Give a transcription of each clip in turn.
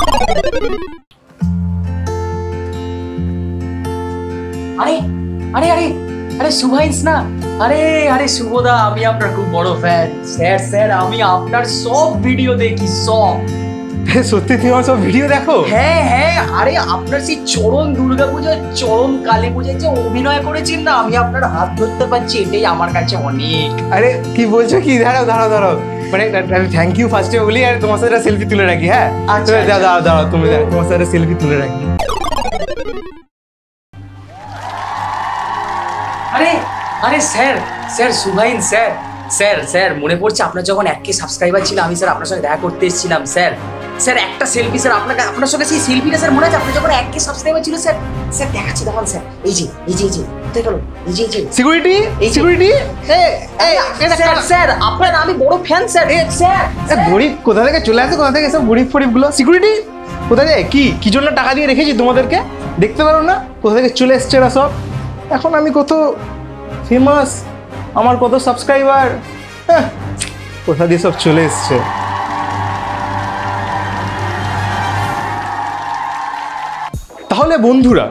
আরে আরে আরে আরে সুভাইন্স না? আরে আরে শুভদা, আমি আপনার খুব বড় ফ্যান। স্যার স্যার আমি আপনার সব ভিডিও দেখি, সব। সত্যি তুমি আমার সব ভিডিও দেখো? হ্যাঁ হ্যাঁ, আরে আপনার সেই চরণ দুর্গাপূজা, চরণ কালী পূজায় যে অভিনয় করেছেন না, আমি আপনার হাত ধরতে পারছি, এটাই আমার কাছে অনেক। আরে কি বলছো কি? দাঁড়াও দাঁড়াও দাঁড়াও, মানে থ্যাংক ইউ ফার্স্টে বলি, আর তোমার সাথে সেলফি তুলে রাখি। হ্যাঁ আচ্ছা দাঁড়াও দাঁড়াও, তুমি তোমার সাথে সেলফি তুলে রাখি। আরে আরে স্যার স্যার সুভাইন স্যার, স্যার স্যার মনে পড়ছে আপনার যখন 1K সাবস্ক্রাইবার ছিল, আমি স্যার আপনার সঙ্গে দেখা করতে এসেছিলাম। স্যার স্যার একটা সেলফি স্যার, আপনার সঙ্গে সেই সেলফিটা স্যার মনে আছে? আপনার যখন 1K সাবস্ক্রাইবার ছিল স্যার, স্যার দেখাচ্ছি দেখুন স্যার, এই যে এই যে এই যে কোথায় গেল, এই যে এই যে সিকিউরিটি সিকিউরিটি, স্যার স্যার আপনার আমি বড় ফ্যান স্যার। স্যার গরিব কোথা থেকে চলে আসে, কোথা থেকে সব গরিব ফরিব গুলো? সিকিউরিটি কোথা যায়? কি জন্য টাকা দিয়ে রেখেছি তোমাদেরকে? দেখতে পারো না কোথা থেকে চলে এসছে এরা সব? এখন আমি কত ফেমাস, আমার কত সাবস্ক্রাইবার, কোথা দিয়ে সব চলে এসছে। তাহলে বন্ধুরা,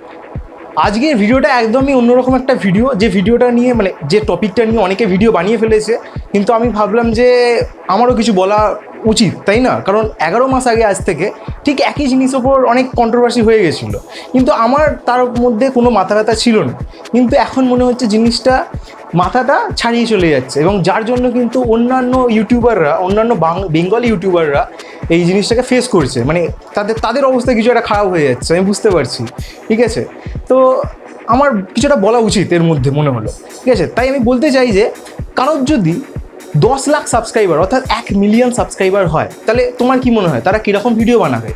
আজকের ভিডিওটা একদমই অন্যরকম একটা ভিডিও, যে ভিডিওটা নিয়ে মানে যে টপিকটা নিয়ে অনেকে ভিডিও বানিয়ে ফেলেছে, কিন্তু আমি ভাবলাম যে আমারও কিছু বলা উচিত, তাই না? কারণ 11 মাস আগে আজ থেকে ঠিক একই জিনিসের ওপর অনেক কন্ট্রোভার্সি হয়ে গেছিলো, কিন্তু আমার তার মধ্যে কোনো মাথা ব্যথা ছিল না। কিন্তু এখন মনে হচ্ছে জিনিসটা মাথাটা ছাড়িয়ে চলে যাচ্ছে, এবং যার জন্য কিন্তু অন্যান্য ইউটিউবাররা, অন্যান্য বেঙ্গলি ইউটিউবাররা এই জিনিসটাকে ফেস করছে, মানে তাদের অবস্থা কিছু একটা খারাপ হয়ে যাচ্ছে, আমি বুঝতে পারছি। ঠিক আছে, তো আমার কিছুটা বলা উচিত এর মধ্যে মনে হলো। ঠিক আছে, তাই আমি বলতে চাই যে কারোর যদি 10 লাখ সাবস্ক্রাইবার অর্থাৎ 1 মিলিয়ন সাবস্ক্রাইবার হয়, তাহলে তোমার কি মনে হয় তারা কীরকম ভিডিও বানাবে?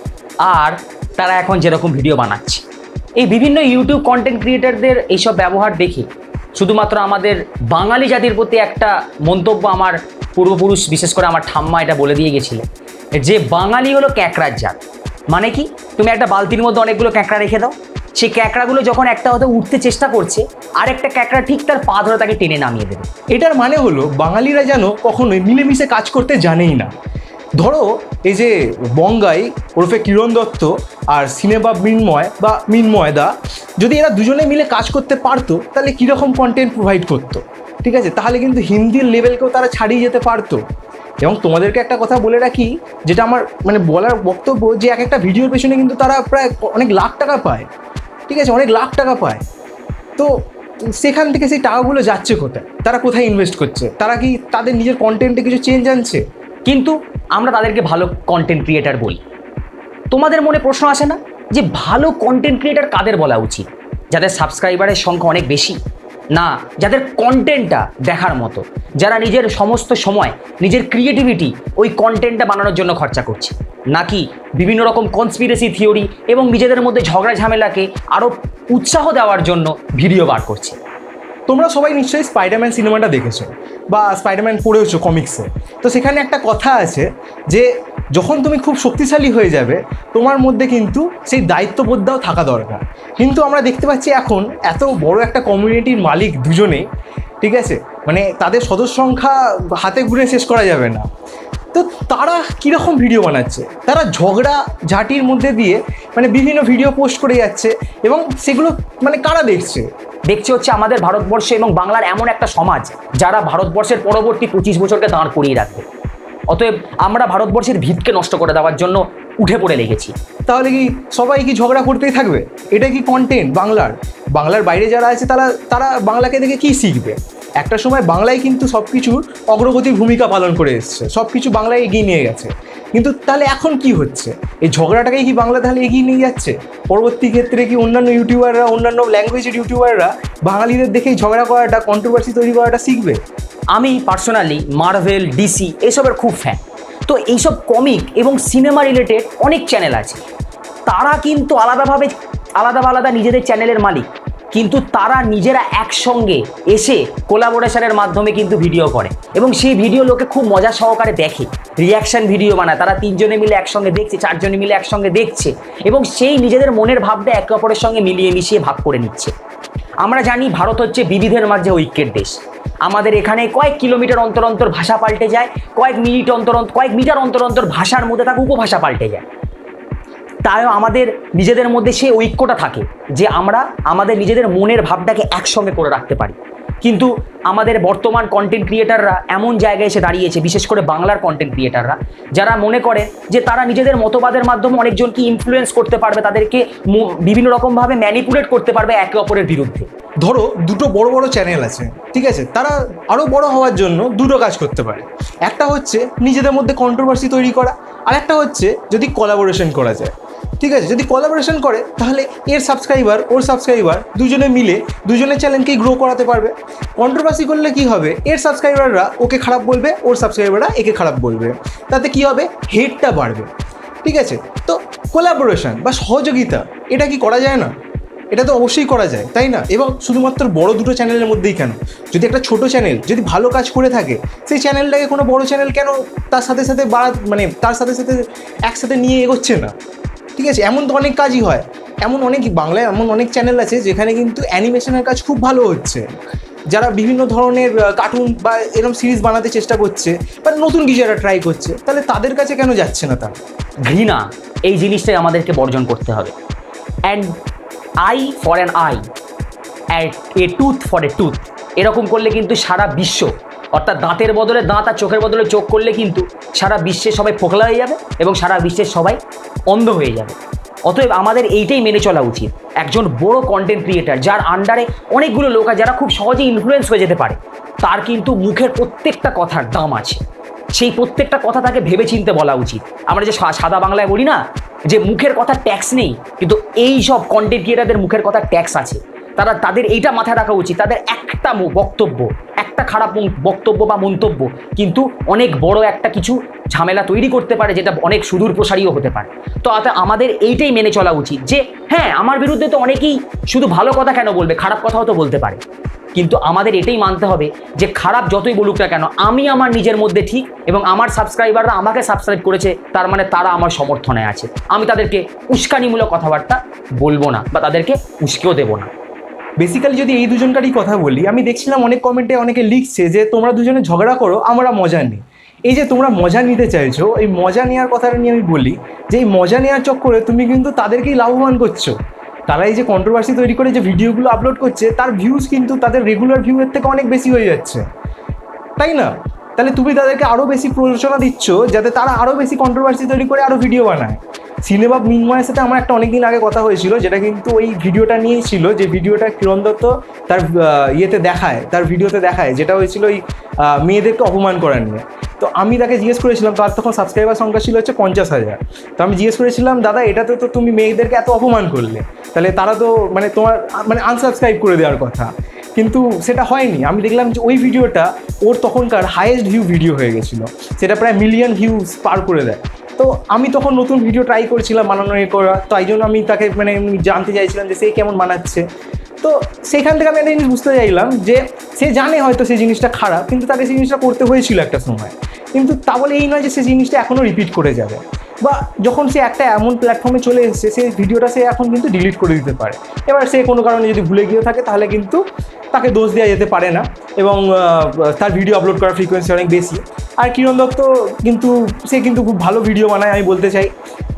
আর তারা এখন যেরকম ভিডিও বানাচ্ছে, এই বিভিন্ন ইউটিউব কন্টেন্ট ক্রিয়েটারদের এইসব ব্যবহার দেখে শুধুমাত্র আমাদের বাঙালি জাতির প্রতি একটা মন্তব্য আমার পূর্বপুরুষ, বিশেষ করে আমার ঠাম্মা এটা বলে দিয়ে গেছিলেন যে বাঙালি হলো ক্যাঁকড়ার জাত। মানে কি, তুমি একটা বালতির মধ্যে অনেকগুলো ক্যাঁকড়া রেখে দাও, সেই ক্যাঁকড়াগুলো যখন একটা হয়তো উঠতে চেষ্টা করছে, আর একটা ক্যাঁকড়া ঠিক তার পা ধরে তাকে টেনে নামিয়ে দেবে। এটার মানে হলো বাঙালিরা যেন কখনোই মিলেমিশে কাজ করতে জানেই না। ধরো এই যে বঙ্গাই ওরফে কিরণ দত্ত আর সিনেবাপ মৃন্ময় বা মৃন্ময়দা, যদি এরা দুজনে মিলে কাজ করতে পারতো, তাহলে কীরকম কন্টেন্ট প্রোভাইড করতো? ঠিক আছে, তাহলে কিন্তু হিন্দির লেভেলকেও তারা ছাড়িয়ে যেতে পারতো। এবং তোমাদেরকে একটা কথা বলে রাখি, যেটা আমার মানে বলার বক্তব্য, যে এক একটা ভিডিওর পেছনে কিন্তু তারা প্রায় অনেক লাখ টাকা পায়। ঠিক আছে, অনেক লাখ টাকা পায়। তো সেখান থেকে সেই টাকাগুলো যাচ্ছে কোথায়? তারা কোথায় ইনভেস্ট করছে? তারা কি তাদের নিজের কন্টেন্টে কিছু চেঞ্জ আনছে? কিন্তু আমরা তাদেরকে ভালো কন্টেন্ট ক্রিয়েটার বলি। তোমাদের মনে প্রশ্ন আসে না যে ভালো কন্টেন্ট ক্রিয়েটার কাদের বলা উচিত? যাদের সাবস্ক্রাইবারের সংখ্যা অনেক বেশি, না যাদের কন্টেন্টটা দেখার মতো, যারা নিজের সমস্ত সময়, নিজের ক্রিয়েটিভিটি ওই কন্টেন্টটা বানানোর জন্য খরচা করছে, নাকি বিভিন্ন রকম কনস্পিরেসি থিওরি এবং নিজেদের মধ্যে ঝগড়া ঝামেলাকে আরও উৎসাহ দেওয়ার জন্য ভিডিও বার করছে? তোমরা সবাই নিশ্চয়ই স্পাইডারম্যান সিনেমাটা দেখেছো বা স্পাইডারম্যান পড়েওছো কমিক্সে। তো সেখানে একটা কথা আছে যে যখন তুমি খুব শক্তিশালী হয়ে যাবে, তোমার মধ্যে কিন্তু সেই দায়িত্ববোধটাও থাকা দরকার। কিন্তু আমরা দেখতে পাচ্ছি এখন এত বড় একটা কমিউনিটির মালিক দুজনেই, ঠিক আছে, মানে তাদের সদস্য সংখ্যা হাতে গুনে শেষ করা যাবে না। তো তারা কীরকম ভিডিও বানাচ্ছে? তারা ঝগড়া ঝাঁটির মধ্যে দিয়ে মানে বিভিন্ন ভিডিও পোস্ট করে যাচ্ছে, এবং সেগুলো মানে কারা দেখছে? দেখছে হচ্ছে আমাদের ভারতবর্ষে এবং বাংলার এমন একটা সমাজ যারা ভারতবর্ষের পরবর্তী 25 বছরকে দাঁড় করিয়ে রাখবে। অতএব আমরা ভারতবর্ষের ভিতকে নষ্ট করে দেওয়ার জন্য উঠে পড়ে লেগেছি। তাহলে কি সবাই কি ঝগড়া করতেই থাকবে? এটা কি কন্টেন্ট বাংলার বাইরে যারা আছে তারা বাংলাকে দেখে কি শিখবে? একটা সময় বাংলায় কিন্তু সব কিছুর অগ্রগতির ভূমিকা পালন করে এসছে, সব কিছু বাংলায় এগিয়ে নিয়ে গেছে। কিন্তু তাহলে এখন কি হচ্ছে? এই ঝগড়াটাকেই কি বাংলা তাহলে এগিয়ে নিয়ে যাচ্ছে? পরবর্তী ক্ষেত্রে কি অন্যান্য ইউটিউবাররা, অন্যান্য ল্যাঙ্গুয়েজের ইউটিউবাররা বাঙালিদের দেখেই ঝগড়া করাটা, কন্ট্রোভার্সি তৈরি করাটা শিখবে? আমি পার্সোনালি মার্ভেল, ডিসি এসবের খুব ফ্যান। তো এইসব কমিক এবং সিনেমা রিলেটেড অনেক চ্যানেল আছে, তারা কিন্তু আলাদা নিজেদের চ্যানেলের মালিক, কিন্তু তারা নিজেরা একসঙ্গে এসে কোলাবোরেশনের মাধ্যমে কিন্তু ভিডিও করে, এবং সেই ভিডিও লোকে খুব মজা সহকারে দেখে, রিয়াকশান ভিডিও বানায়। তারা 3 জনে মিলে একসঙ্গে দেখছে, 4 জনে মিলে একসঙ্গে দেখছে, এবং সেই নিজেদের মনের ভাবটা একে অপরের সঙ্গে মিলিয়ে মিশিয়ে ভাগ করে নিচ্ছে। আমরা জানি ভারত হচ্ছে বিবিধের মাঝে ঐক্যের দেশ। আমাদের এখানে কয়েক কিলোমিটার অন্তর অন্তর ভাষা পাল্টে যায়, কয়েক মিটার অন্তর অন্তর ভাষার মধ্যে থাকা উপভাষা পাল্টে যায়। তাও আমাদের নিজেদের মধ্যে সেই ঐক্যটা থাকে যে আমরা আমাদের নিজেদের মনের ভাবটাকে একসঙ্গে করে রাখতে পারি। কিন্তু আমাদের বর্তমান কন্টেন্ট ক্রিয়েটাররা এমন জায়গায় এসে দাঁড়িয়েছে, বিশেষ করে বাংলার কন্টেন্ট ক্রিয়েটাররা, যারা মনে করে যে তারা নিজেদের মতবাদের মাধ্যমে অনেকজনকে ইনফ্লুয়েন্স করতে পারবে, তাদেরকে বিভিন্ন রকমভাবে ম্যানিপুলেট করতে পারবে একে অপরের বিরুদ্ধে। ধরো দুটো বড় বড় চ্যানেল আছে, ঠিক আছে, তারা আরও বড় হওয়ার জন্য দুটো কাজ করতে পারে। একটা হচ্ছে নিজেদের মধ্যে কন্ট্রোভার্সি তৈরি করা, আর একটা হচ্ছে যদি কোলাবোরেশন করা যায়, ঠিক আছে। যদি কোলাবোরেশন করে তাহলে এর সাবস্ক্রাইবার ওর সাবস্ক্রাইবার দুজনে মিলে দুজনের চ্যানেলকেই গ্রো করাতে পারবে। কন্ট্রোভার্সি করলে কি হবে, এর সাবস্ক্রাইবাররা ওকে খারাপ বলবে, ওর সাবস্ক্রাইবাররা একে খারাপ বলবে, তাতে কি হবে, হেটটা বাড়বে, ঠিক আছে। তো কোলাবোরেশন বা সহযোগিতা, এটা কি করা যায় না? এটা তো অবশ্যই করা যায়, তাই না? এবং শুধুমাত্র বড় দুটো চ্যানেলের মধ্যেই কেন, যদি একটা ছোট চ্যানেল যদি ভালো কাজ করে থাকে, সেই চ্যানেলটাকে কোনো বড় চ্যানেল কেন তার সাথে সাথে তার সাথে সাথে একসাথে নিয়ে এগোচ্ছে না? ঠিক আছে, এমন তো অনেক কাজই হয়, এমন অনেক বাংলায় এমন অনেক চ্যানেল আছে যেখানে কিন্তু অ্যানিমেশনের কাজ খুব ভালো হচ্ছে, যারা বিভিন্ন ধরনের কার্টুন বা এরকম সিরিজ বানাতে চেষ্টা করছে বা নতুন কিছু একটা ট্রাই করছে, তাহলে তাদের কাছে কেন যাচ্ছে না? তার ঘৃণা, এই জিনিসটাই আমাদেরকে বর্জন করতে হবে। And eye for an eye, and a tooth for a tooth, এরকম করলে কিন্তু সারা বিশ্ব, অর্থাৎ দাঁতের বদলে দাঁত আর চোখের বদলে চোখ করলে কিন্তু সারা বিশ্বে সবাই ফোকলা হয়ে যাবে এবং সারা বিশ্বের সবাই অন্ধ হয়ে যাবে। অতএব আমাদের এইটাই মেনে চলা উচিত। একজন বড় কন্টেন্ট ক্রিয়েটার যার আন্ডারে অনেকগুলো লোক আছে, যারা খুব সহজেই ইনফ্লুয়েন্স হয়ে যেতে পারে, তার কিন্তু মুখের প্রত্যেকটা কথার দাম আছে। সেই প্রত্যেকটা কথা তাকে ভেবেচিন্তে বলা উচিত। আমরা যে সাদা বাংলায় বলি না যে মুখের কথা ট্যাক্স নেই, কিন্তু এই সব কন্টেন্ট ক্রিয়েটারদের মুখের কথা ট্যাক্স আছে। তাদের এইটা মাথায় রাখা উচিত, তাদের একটা বক্তব্য, একটা খারাপ বক্তব্য বা মন্তব্য কিন্তু অনেক বড় একটা কিছু ঝামেলা তৈরি করতে পারে, যেটা অনেক সুদূর প্রসারীও হতে পারে। তো আমাদের এইটাই মেনে চলা উচিত যে হ্যাঁ, আমার বিরুদ্ধে তো অনেকেই শুধু ভালো কথা কেন বলবে, খারাপ কথাও তো বলতে পারে, কিন্তু আমাদের এটাই মানতে হবে যে খারাপ যতই বলুক না কেন, আমি আমার নিজের মধ্যে ঠিক এবং আমার সাবস্ক্রাইবাররা আমাকে সাবস্ক্রাইব করেছে, তার মানে তারা আমার সমর্থনে আছে। আমি তাদেরকে উস্কানিমূলক কথাবার্তা বলবো না বা তাদেরকে উস্কেও দেবো না। বেসিক্যালি যদি এই দুজনকারই কথা বলি, আমি দেখছিলাম অনেক কমেন্টে অনেকে লিখছে যে তোমরা দুজনে ঝগড়া করো, আমরা মজা নিই। এই যে তোমরা মজা নিতে চাইছো, এই মজা নেওয়ার কথাটা নিয়ে আমি বলি যে এই মজা নেওয়ার চক্করে তুমি কিন্তু তাদেরকেই লাভবান করছো। তারা এই যে কন্ট্রোভার্সি তৈরি করে যে ভিডিওগুলো আপলোড করছে, তার ভিউজ কিন্তু তাদের রেগুলার ভিউয়ের থেকে অনেক বেশি হয়ে যাচ্ছে, তাই না? তাহলে তুমি তাদেরকে আরও বেশি প্ররোচনা দিচ্ছ যাতে তারা আরও বেশি কন্ট্রোভার্সি তৈরি করে আরও ভিডিও বানায়। সিনেবাপ মৃন্ময়ের সাথে আমার একটা অনেকদিন আগে কথা হয়েছিল, যেটা কিন্তু ওই ভিডিওটা নিয়েই ছিল, যে ভিডিওটা কিরণ দত্ত তার তার ভিডিওতে দেখায়, যেটা হয়েছিল ওই মেয়েদেরকে অপমান করার নিয়ে। তো আমি তাকে জিজ্ঞেস করেছিলাম, তার তখন সাবস্ক্রাইবার সংখ্যা ছিল হচ্ছে 50,000। তো আমি জিজ্ঞেস করেছিলাম, দাদা এটাতে তো তুমি মেয়েদেরকে এত অপমান করলে, তাহলে তারা তো তোমার আনসাবস্ক্রাইব করে দেওয়ার কথা, কিন্তু সেটা হয়নি। আমি দেখলাম যে ওই ভিডিওটা ওর তখনকার হাইয়েস্ট ভিউ ভিডিও হয়ে গেছিলো, সেটা প্রায় মিলিয়ন ভিউজ পার করে দেয়। তো আমি তখন নতুন ভিডিও ট্রাই করছিলাম বানানোর করা, তাই জন্য আমি তাকে জানতে চাইছিলাম যে সে কেমন বানাচ্ছে। তো সেখান থেকে আমি একটা জিনিস বুঝতে চাইলাম যে সে জানে হয়তো সেই জিনিসটা খারাপ, কিন্তু তাকে সেই জিনিসটা করতে হয়েছিল একটা সময়, কিন্তু তা বলে এই নয় যে সে জিনিসটা এখনও রিপিট করে যাবে, বা যখন সে একটা এমন প্ল্যাটফর্মে চলে এসেছে সেই ভিডিওটা সে এখন কিন্তু ডিলিট করে দিতে পারে। এবার সে কোনো কারণে যদি ভুলে গিয়ে থাকে তাহলে কিন্তু তাকে দোষ দেওয়া যেতে পারে না, এবং তার ভিডিও আপলোড করার ফ্রিকোয়েন্সি অনেক বেশি। আর কিরণ দত্ত সে কিন্তু খুব ভালো ভিডিও বানায়, আমি বলতে চাই।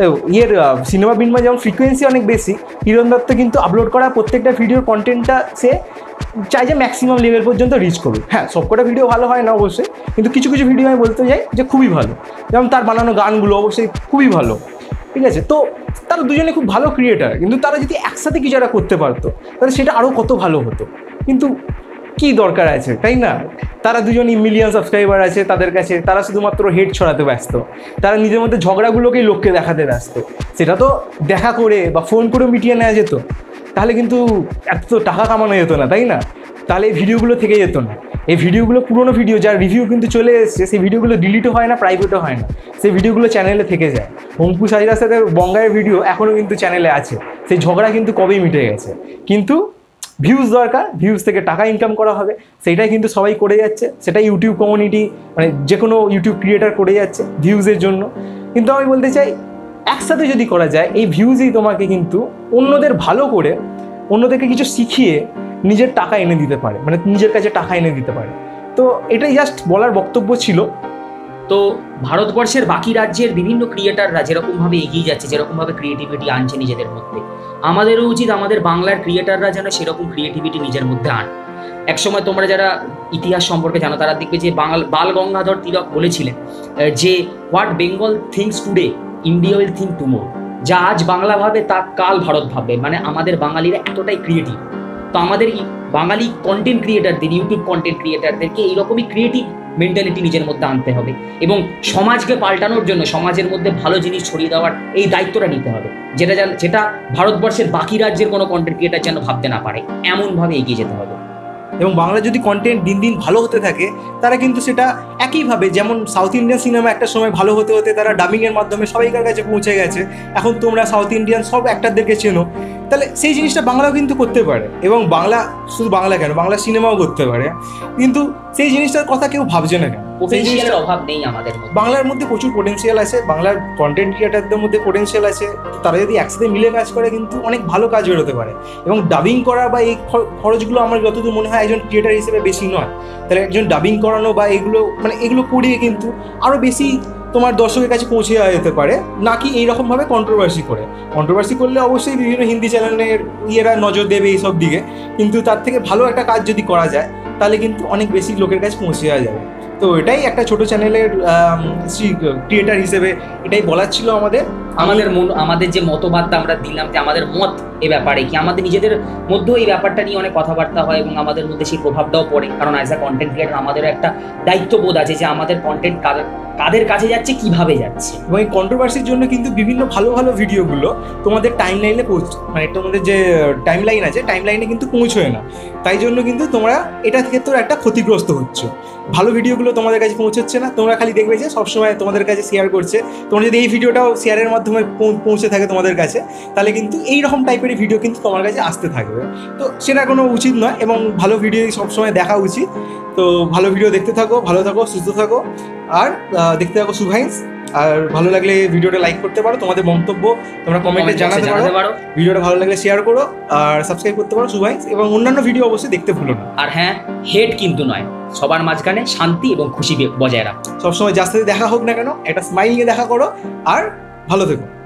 সিনেমা বিনিময় যেমন ফ্রিকোয়েন্সি অনেক বেশি, কিরণ দত্ত কিন্তু আপলোড করা প্রত্যেকটা ভিডিওর কন্টেন্টটা সে চাই যে ম্যাক্সিমাম লেভেল পর্যন্ত রিচ করুক। হ্যাঁ, সবকটা ভিডিও ভালো হয় না অবশ্যই, কিন্তু কিছু কিছু ভিডিও আমি বলতে চাই যে খুবই ভালো, যেমন তার বানানো গানগুলো অবশ্যই খুবই ভালো, ঠিক আছে। তো তারা দুজনে খুব ভালো ক্রিয়েটার, কিন্তু তারা যদি একসাথে কিছু একটা করতে পারতো তাহলে সেটা আরও কত ভালো হতো। কিন্তু কি দরকার আছে, তাই না? তারা দুজনই মিলিয়ন সাবস্ক্রাইবার আছে তাদের কাছে, তারা শুধুমাত্র হেড ছড়াতে ব্যস্ত, তারা নিজের মধ্যে ঝগড়াগুলোকেই লোককে দেখাতে ব্যস্ত। সেটা তো দেখা করে বা ফোন করে মিটিয়ে নেওয়া যেত, তাহলে কিন্তু এত টাকা কামানো যেত না, তাই না? তাহলে এই ভিডিওগুলো থেকে যেত না। এই ভিডিওগুলো পুরোনো ভিডিও, যার রিভিউ কিন্তু চলে এসছে, সেই ভিডিওগুলো ডিলিটও হয় না, প্রাইভেটও হয় না, সেই ভিডিওগুলো চ্যানেলে থেকে যায়। অঙ্কু সাহিরার সাথে বঙ্গায়ের ভিডিও এখনও কিন্তু চ্যানেলে আছে, সেই ঝগড়া কিন্তু কবেই মিটে গেছে। কিন্তু ভিউজ দরকার, ভিউজ থেকে টাকা ইনকাম করা হবে, সেটাই কিন্তু সবাই করে যাচ্ছে, সেটাই ইউটিউব কমিউনিটি যে কোনো ইউটিউব ক্রিয়েটার করে যাচ্ছে ভিউজের জন্য। কিন্তু আমি বলতে চাই একসাথে যদি করা যায়, এই ভিউজই তোমাকে কিন্তু অন্যদের ভালো করে, অন্যদেরকে কিছু শিখিয়ে নিজের টাকা এনে দিতে পারে, নিজের কাছে টাকা এনে দিতে পারে। তো এটাই জাস্ট বলার বক্তব্য ছিল। তো ভারতবর্ষের বাকি রাজ্যের বিভিন্ন ক্রিয়েটাররা যেরকমভাবে এগিয়ে যাচ্ছে, যেরকমভাবে ক্রিয়েটিভিটি আনছে নিজেদের মধ্যে, আমাদেরও উচিত আমাদের বাংলার ক্রিয়েটাররা যেন সেরকম ক্রিয়েটিভিটি নিজের মধ্যে আন। একসময় তোমরা যারা ইতিহাস সম্পর্কে জানো তারা দেখবে যে বাল গঙ্গাধর তিলক বলেছিলেন যে what Bengal thinks today India will think tomorrow. যা আজ বাংলা ভাবে তা কাল ভারত ভাববে। মানে আমাদের বাঙালিরা এতটাই ক্রিয়েটিভ। তো আমাদের বাঙালি কন্টেন্ট ক্রিয়েটারদের, ইউটিউব কন্টেন্ট ক্রিয়েটারদেরকে এইরকমই ক্রিয়েটিভ মেন্টালিটি নিজের মধ্যে আনতে হবে এবং সমাজকে পাল্টানোর জন্য, সমাজের মধ্যে ভালো জিনিস ছড়িয়ে দেওয়ার এই দায়িত্বটা নিতে হবে, যেটা ভারতবর্ষের বাকি রাজ্যের কোনো কন্টেন্ট ক্রিয়েটার যেন ভাবতে না পারে, এমনভাবে এগিয়ে যেতে হবে। এবং বাংলা যদি কন্টেন্ট দিন দিন ভালো হতে থাকে, তারা কিন্তু সেটা একইভাবে, যেমন সাউথ ইন্ডিয়ান সিনেমা একটা সময় ভালো হতে হতে তারা ডাবিংয়ের মাধ্যমে সবাইকার কাছে পৌঁছে গেছে, এখন তোমরা সাউথ ইন্ডিয়ান সব অ্যাক্টরদেরকে চেনো, তাহলে সেই জিনিসটা বাংলাও কিন্তু করতে পারে। এবং বাংলা, শুধু বাংলা কেন, বাংলা সিনেমাও করতে পারে, কিন্তু সেই জিনিসটার কথা কেউ ভাবছে না কেন? পোটেনশিয়ালের অভাব নেই আমাদের মধ্যে। বাংলার মধ্যে প্রচুর পোটেনশিয়াল আছে, বাংলার কন্টেন্ট ক্রিয়েটারদের মধ্যে পোটেনশিয়াল আছে। তারা যদি একসাথে মিলে কাজ করে কিন্তু অনেক ভালো কাজ বেরোতে পারে। এবং ডাবিং করা বা এই খরচগুলো আমার যতদূর মনে হয় একজন ক্রিয়েটার হিসেবে বেশি নয়, তাহলে একজন ডাবিং করানো বা এগুলো মানে এগুলো করিয়ে কিন্তু আরও বেশি তোমার দর্শকের কাছে পৌঁছে যাওয়া যেতে পারে, নাকি এইরকমভাবে কন্ট্রোভার্সি করে। কন্ট্রোভার্সি করলে অবশ্যই বিভিন্ন হিন্দি চ্যানেলের ইয়েরা নজর দেবে এইসব দিকে, কিন্তু তার থেকে ভালো একটা কাজ যদি করা যায় তাহলে কিন্তু অনেক বেশি লোকের কাছে পৌঁছে যাওয়া যাবে। তো এটাই একটা ছোট চ্যানেলের ক্রিয়েটার হিসেবে এটাই বলার ছিল আমাদের যে মতবাদটা আমরা দিলাম, যে আমাদের মত এ ব্যাপারে কি, আমাদের নিজেদের মধ্যেও এই ব্যাপারটা নিয়ে অনেক কথাবার্তা হয় এবং আমাদের মধ্যে সেই প্রভাবটাও পড়ে। কারণ অ্যাজ আ কন্টেন্ট ক্রিয়েটার আমাদেরও একটা দায়িত্ববোধ আছে যে আমাদের কন্টেন্ট কাদের কাছে যাচ্ছে, কিভাবে যাচ্ছে। এবং এই কন্ট্রোভার্সির জন্য কিন্তু বিভিন্ন ভালো ভালো ভিডিওগুলো তোমাদের টাইম লাইনে মানে তোমাদের যে টাইম লাইন আছে, টাইম লাইনে কিন্তু পৌঁছয় না। তাই জন্য কিন্তু তোমরা এটার ক্ষেত্রে একটা ক্ষতিগ্রস্ত হচ্ছে। ভালো ভিডিওগুলো তোমাদের কাছে পৌঁছচ্ছে না, তোমরা খালি দেখবে যে সবসময় তোমাদের কাছে শেয়ার করছে। তোমরা যদি এই ভিডিওটাও শেয়ারের মাধ্যমে পৌঁছে থাকে তোমাদের কাছে, তাহলে কিন্তু এইরকম টাইপের ভিডিও কিন্তু তোমার কাছে আসতে থাকবে। তো সেটা কোনো উচিত নয়, এবং ভালো ভিডিও সবসময় দেখা উচিত। তো ভালো ভিডিও দেখতে থাকো, ভালো থাকো, সুস্থ থাকো, আর দেখতে থাকো সুভাইন্স। আর ভালো লাগলে ভিডিওটা লাইক করতে পারো, তোমাদের মন্তব্য তোমরা কমেন্টে জানাতে পারো। ভিডিওটা ভালো লাগলে শেয়ার করো আর সাবস্ক্রাইব করতে পারো সুভাইন্স, এবং অন্যান্য ভিডিও অবশ্যই দেখতে ভুলো না। আর হ্যাঁ, হেট কিন্তু নয়, সবার মাঝখানে শান্তি এবং খুশি বজায় রাখো। সবসময় যার সাথে দেখা হোক না কেন একটা স্মাইল নিয়ে দেখা করো, আর ভালো থেকো।